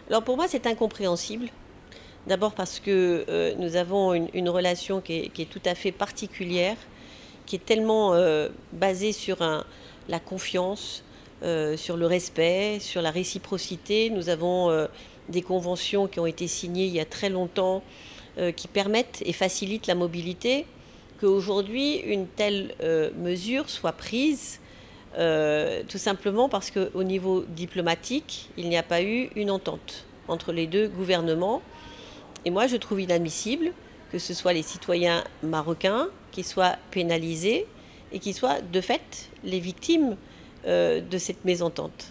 Alors pour moi, c'est incompréhensible. D'abord parce que nous avons une relation qui est tout à fait particulière, qui est tellement basée sur la confiance, sur le respect, sur la réciprocité. Nous avons des conventions qui ont été signées il y a très longtemps, qui permettent et facilitent la mobilité, qu'aujourd'hui une telle mesure soit prise, tout simplement parce qu'au niveau diplomatique, il n'y a pas eu une entente entre les deux gouvernements. Et moi, je trouve inadmissible que ce soit les citoyens marocains qui soient pénalisés et qui soient de fait les victimes de cette mésentente.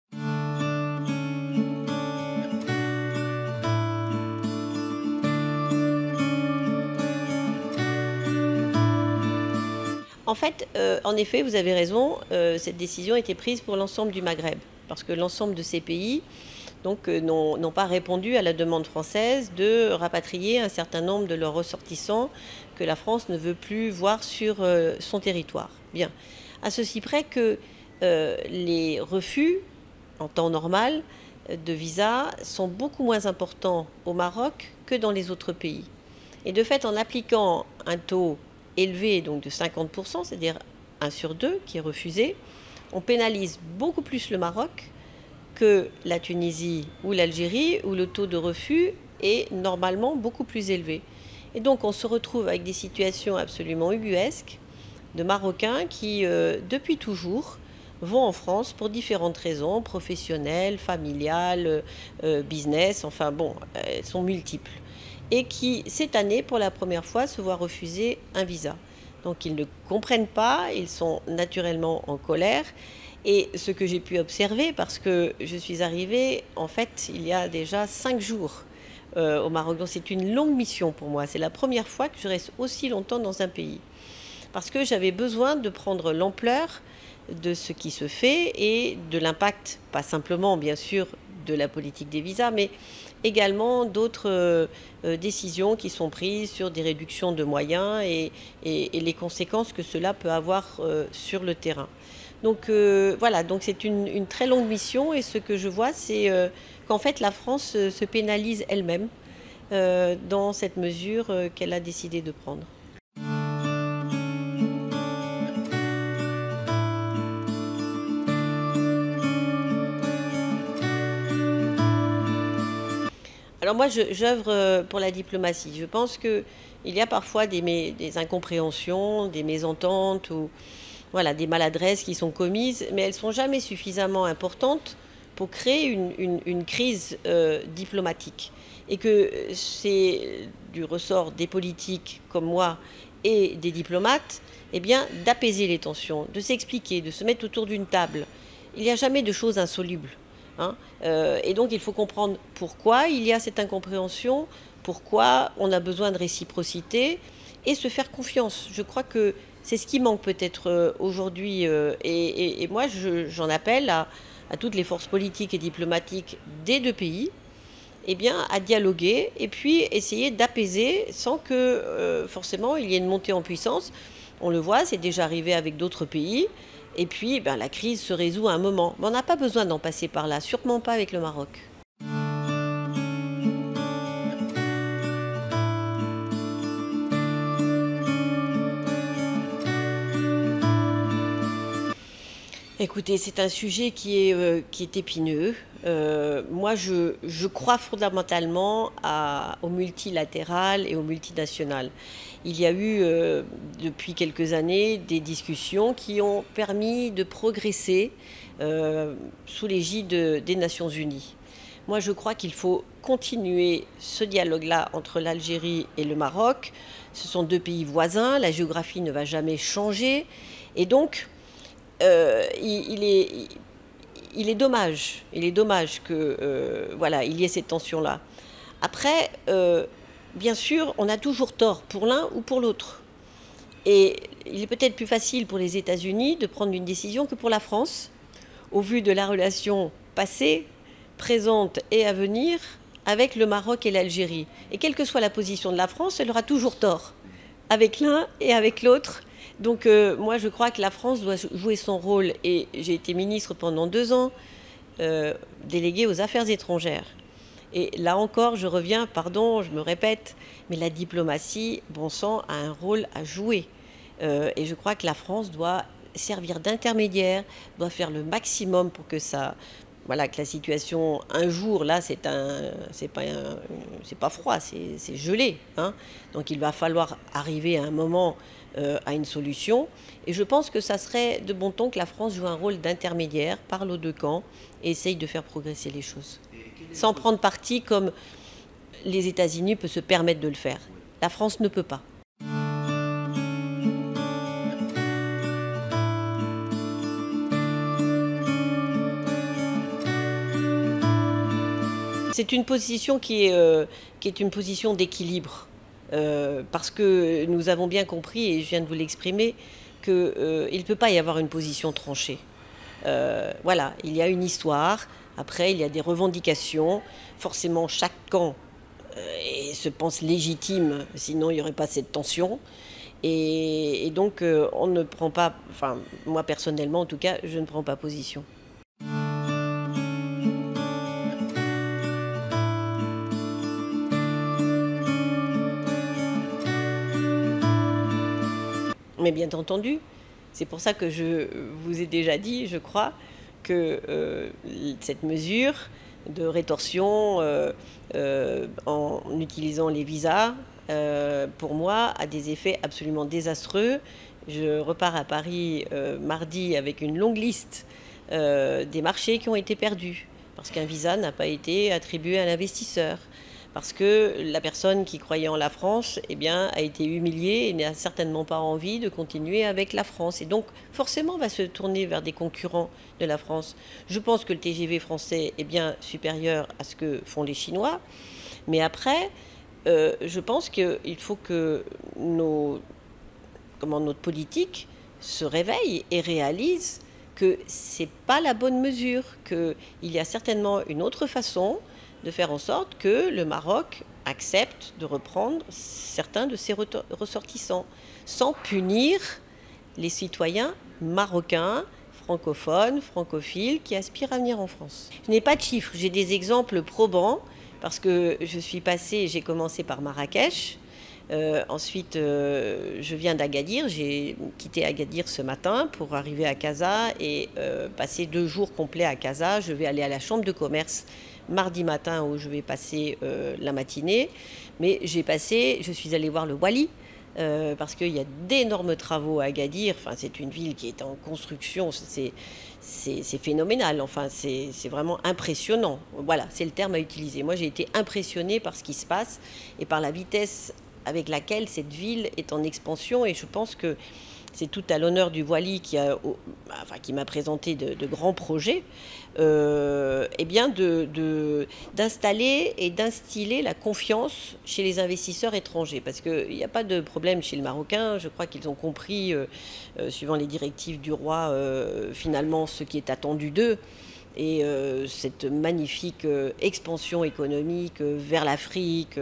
En fait, en effet, vous avez raison, cette décision a été prise pour l'ensemble du Maghreb, parce que l'ensemble de ces pays n'ont pas répondu à la demande française de rapatrier un certain nombre de leurs ressortissants que la France ne veut plus voir sur son territoire. Bien, à ceci près que les refus, en temps normal, de visa sont beaucoup moins importants au Maroc que dans les autres pays. Et de fait, en appliquant un taux élevé donc de 50%, c'est-à-dire 1 sur 2 qui est refusé, on pénalise beaucoup plus le Maroc que la Tunisie ou l'Algérie, où le taux de refus est normalement beaucoup plus élevé. Et donc on se retrouve avec des situations absolument ubuesques de Marocains qui, depuis toujours, vont en France pour différentes raisons, professionnelles, familiales, business, enfin bon, elles sont multiples. Et qui, cette année, pour la première fois, se voient refuser un visa. Donc ils ne comprennent pas, ils sont naturellement en colère. Et ce que j'ai pu observer, parce que je suis arrivée, en fait, il y a déjà 5 jours au Maroc. Donc c'est une longue mission pour moi. C'est la première fois que je reste aussi longtemps dans un pays. Parce que j'avais besoin de prendre l'ampleur de ce qui se fait et de l'impact, pas simplement bien sûr de la politique des visas, mais également d'autres décisions qui sont prises sur des réductions de moyens et les conséquences que cela peut avoir sur le terrain. Donc voilà, donc c'est une très longue mission et ce que je vois, c'est qu'en fait la France se pénalise elle-même dans cette mesure qu'elle a décidé de prendre. Alors moi, j'œuvre pour la diplomatie. Je pense qu'il y a parfois des incompréhensions, des mésententes ou voilà, des maladresses qui sont commises, mais elles ne sont jamais suffisamment importantes pour créer une crise diplomatique. Et que c'est du ressort des politiques comme moi et des diplomates, eh bien, d'apaiser les tensions, de s'expliquer, de se mettre autour d'une table. Il n'y a jamais de choses insolubles. Hein. Et donc il faut comprendre pourquoi il y a cette incompréhension, pourquoi on a besoin de réciprocité et se faire confiance. Je crois que c'est ce qui manque peut-être aujourd'hui. Et moi, j'en appelle à toutes les forces politiques et diplomatiques des deux pays, eh bien, à dialoguer et puis essayer d'apaiser sans que forcément il y ait une montée en puissance. On le voit, c'est déjà arrivé avec d'autres pays. Et puis, ben, la crise se résout à un moment. Mais on n'a pas besoin d'en passer par là, sûrement pas avec le Maroc. Écoutez, c'est un sujet qui est épineux. Moi, je crois fondamentalement au multilatéral et au multinational. Il y a eu, depuis quelques années, des discussions qui ont permis de progresser sous l'égide des Nations Unies. Moi, je crois qu'il faut continuer ce dialogue-là entre l'Algérie et le Maroc. Ce sont deux pays voisins, la géographie ne va jamais changer. Et donc, il est dommage que voilà, il y ait cette tension-là. Après, bien sûr, on a toujours tort pour l'un ou pour l'autre. Et il est peut-être plus facile pour les États-Unis de prendre une décision que pour la France, au vu de la relation passée, présente et à venir avec le Maroc et l'Algérie. Et quelle que soit la position de la France, elle aura toujours tort, avec l'un et avec l'autre. Donc moi, je crois que la France doit jouer son rôle. Et j'ai été ministre pendant 2 ans, déléguée aux affaires étrangères. Et là encore, je reviens, pardon, je me répète, mais la diplomatie, bon sang, a un rôle à jouer. Et je crois que la France doit servir d'intermédiaire, doit faire le maximum pour que ça, voilà, que la situation, un jour, là, c'est pas froid, c'est gelé, hein. Donc il va falloir arriver à un moment à une solution. Et je pense que ça serait de bon ton que la France joue un rôle d'intermédiaire, parle aux deux camps et essaye de faire progresser les choses. Sans prendre parti comme les États-Unis peuvent se permettre de le faire. La France ne peut pas. C'est une position qui est une position d'équilibre. Parce que nous avons bien compris, et je viens de vous l'exprimer, qu'il ne peut pas y avoir une position tranchée. Voilà, il y a une histoire, après il y a des revendications. Forcément, chaque camp se pense légitime, sinon il n'y aurait pas cette tension. Et donc on ne prend pas, enfin moi personnellement en tout cas, je ne prends pas position. Mais bien entendu, c'est pour ça que je vous ai déjà dit, je crois, que cette mesure de rétorsion en utilisant les visas, pour moi, a des effets absolument désastreux. Je repars à Paris mardi avec une longue liste des marchés qui ont été perdus, parce qu'un visa n'a pas été attribué à l'investisseur. Parce que la personne qui croyait en la France, eh bien, a été humiliée et n'a certainement pas envie de continuer avec la France. Et donc, forcément, va se tourner vers des concurrents de la France. Je pense que le TGV français est bien supérieur à ce que font les Chinois. Mais après, je pense qu'il faut que notre politique se réveille et réalise que ce n'est pas la bonne mesure, qu'il y a certainement une autre façon de faire en sorte que le Maroc accepte de reprendre certains de ses ressortissants, sans punir les citoyens marocains, francophones, francophiles, qui aspirent à venir en France. Je n'ai pas de chiffres, j'ai des exemples probants, parce que j'ai commencé par Marrakech. Ensuite, je viens d'Agadir. J'ai quitté Agadir ce matin pour arriver à Casa et passer 2 jours complets à Casa. Je vais aller à la chambre de commerce mardi matin où je vais passer la matinée. Mais je suis allée voir le Wali parce qu'il y a d'énormes travaux à Agadir. Enfin, c'est une ville qui est en construction. C'est phénoménal. Enfin, c'est vraiment impressionnant. Voilà, c'est le terme à utiliser. Moi, j'ai été impressionnée par ce qui se passe et par la vitesse avec laquelle cette ville est en expansion, et je pense que c'est tout à l'honneur du Wali qui m'a présenté de grands projets, eh bien d'installer et d'instiller la confiance chez les investisseurs étrangers, parce qu'il n'y a pas de problème chez le Marocain. Je crois qu'ils ont compris, suivant les directives du roi, finalement ce qui est attendu d'eux. Et cette magnifique expansion économique vers l'Afrique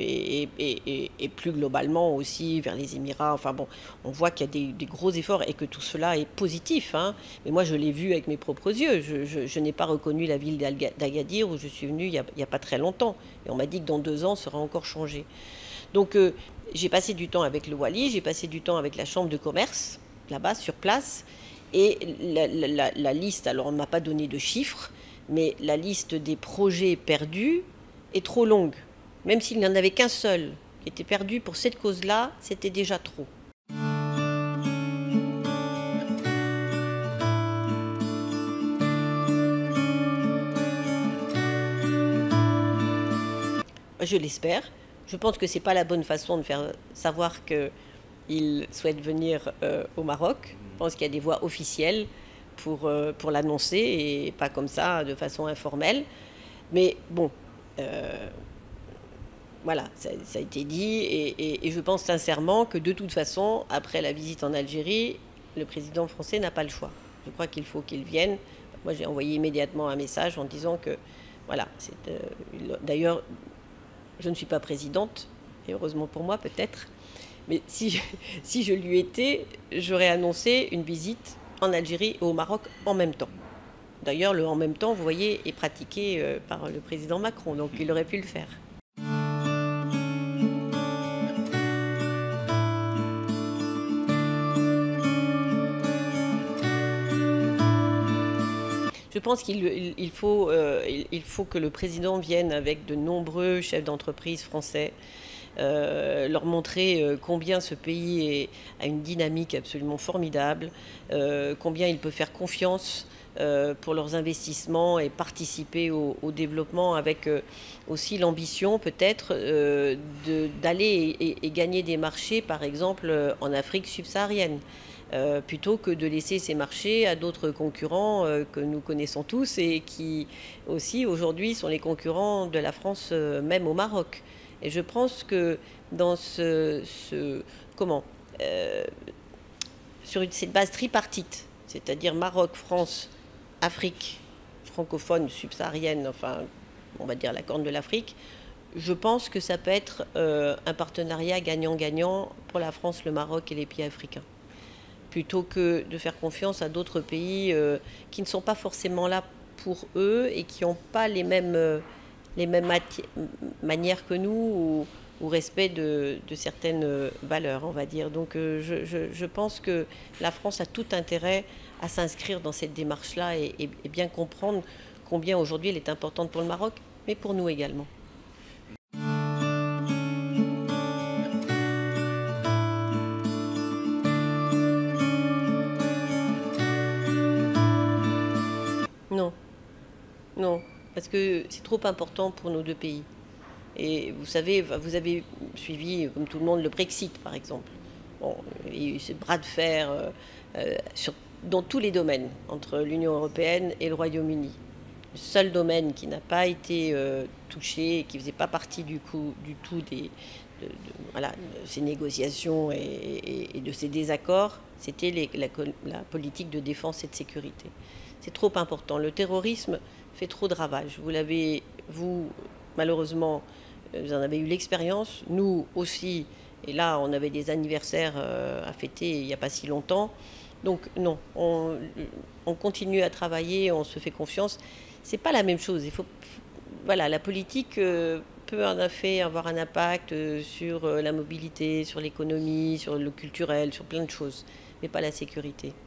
et plus globalement aussi vers les Émirats. Enfin bon, on voit qu'il y a des gros efforts et que tout cela est positif, hein. Mais moi, je l'ai vu avec mes propres yeux. Je n'ai pas reconnu la ville d'Agadir où je suis venue il n'y a pas très longtemps. Et on m'a dit que dans 2 ans, ça sera encore changé. Donc j'ai passé du temps avec le Wali, j'ai passé du temps avec la chambre de commerce, là-bas, sur place. Et la liste, alors on ne m'a pas donné de chiffres, mais la liste des projets perdus est trop longue. Même s'il n'y en avait qu'un seul qui était perdu pour cette cause-là, c'était déjà trop. Je l'espère. Je pense que ce n'est pas la bonne façon de faire savoir qu'ils souhaitent venir au Maroc. Je pense qu'il y a des voies officielles pour l'annoncer et pas comme ça, de façon informelle. Mais bon, voilà, ça a été dit. Et je pense sincèrement que de toute façon, après la visite en Algérie, le président français n'a pas le choix. Je crois qu'il faut qu'il vienne. Moi, j'ai envoyé immédiatement un message en disant que, voilà, d'ailleurs, je ne suis pas présidente, et heureusement pour moi peut-être. Mais si je lui étais, j'aurais annoncé une visite en Algérie et au Maroc en même temps. d'ailleurs, le en même temps, vous voyez, est pratiqué par le président Macron, donc il aurait pu le faire. Je pense il faut que le président vienne avec de nombreux chefs d'entreprise français, leur montrer combien ce pays a une dynamique absolument formidable, combien il peut faire confiance pour leurs investissements et participer au développement avec aussi l'ambition peut-être d'aller et gagner des marchés, par exemple en Afrique subsaharienne. Plutôt que de laisser ces marchés à d'autres concurrents que nous connaissons tous et qui aussi aujourd'hui sont les concurrents de la France, même au Maroc. Et je pense que dans comment, euh, sur cette base tripartite, c'est-à-dire Maroc, France, Afrique francophone, subsaharienne, enfin, on va dire la Corne de l'Afrique, je pense que ça peut être un partenariat gagnant-gagnant pour la France, le Maroc et les pays africains, plutôt que de faire confiance à d'autres pays qui ne sont pas forcément là pour eux et qui n'ont pas les mêmes manières que nous ou respect de certaines valeurs, on va dire. Donc je pense que la France a tout intérêt à s'inscrire dans cette démarche-là et bien comprendre combien aujourd'hui elle est importante pour le Maroc, mais pour nous également. Non, non, parce que c'est trop important pour nos deux pays. Et vous savez, vous avez suivi, comme tout le monde, le Brexit, par exemple. Bon, il y a eu ce bras de fer dans tous les domaines entre l'Union européenne et le Royaume-Uni. Le seul domaine qui n'a pas été touché, qui ne faisait pas partie du tout voilà, de ces négociations et de ces désaccords, c'était la politique de défense et de sécurité. C'est trop important. Le terrorisme fait trop de ravages. Vous, malheureusement, vous en avez eu l'expérience. Nous aussi. Et là, on avait des anniversaires à fêter il n'y a pas si longtemps. Donc non, on continue à travailler, on se fait confiance. C'est pas la même chose. Voilà, la politique peut en effet avoir un impact sur la mobilité, sur l'économie, sur le culturel, sur plein de choses, mais pas la sécurité.